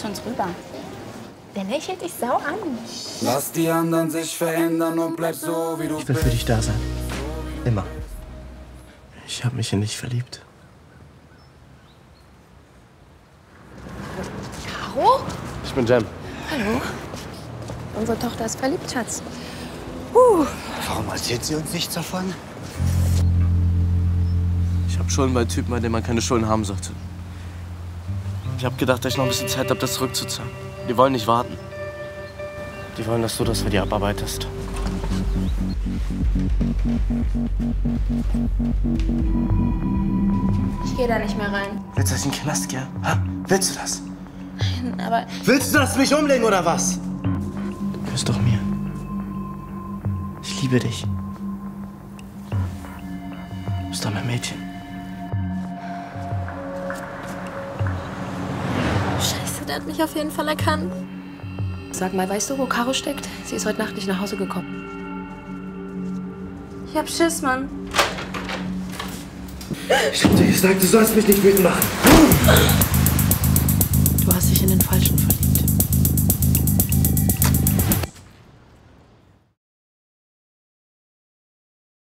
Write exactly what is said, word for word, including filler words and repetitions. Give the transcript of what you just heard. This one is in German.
zu uns rüber. Der lächelt dich sau an. Lass die anderen sich verändern und bleib so, wie du bist. Ich will für dich da sein. Immer. Ich habe mich in dich verliebt. Caro? Ich bin Jem. Hallo. Unsere Tochter ist verliebt, Schatz. Uh. Warum erzählt sie uns nichts davon? Ich habe Schulden bei Typen, bei denen man keine Schulden haben sollte. Ich habe gedacht, dass ich noch ein bisschen Zeit habe, das zurückzuzahlen. Die wollen nicht warten. Die wollen, dass du das für die abarbeitest. Ich gehe da nicht mehr rein. Willst du das in den Knast gehen? Ha? Willst du das? Nein, aber... Willst du das mich umlegen oder was? Du gehörst doch mir. Ich liebe dich. Du bist doch mein Mädchen. Scheiße, der hat mich auf jeden Fall erkannt. Sag mal, weißt du, wo Caro steckt? Sie ist heute Nacht nicht nach Hause gekommen. Ich hab Schiss, Mann. Ich hab dir gesagt, du sollst mich nicht wütend machen. Du hast dich in den falschen